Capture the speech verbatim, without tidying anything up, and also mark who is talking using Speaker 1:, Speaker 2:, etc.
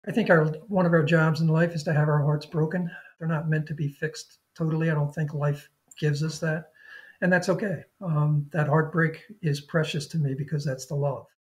Speaker 1: I think our one of our jobs in life is to have our hearts broken. They're not meant to be fixed totally. I don't think life gives us that, and that's okay. Um, that heartbreak is precious to me because that's the love.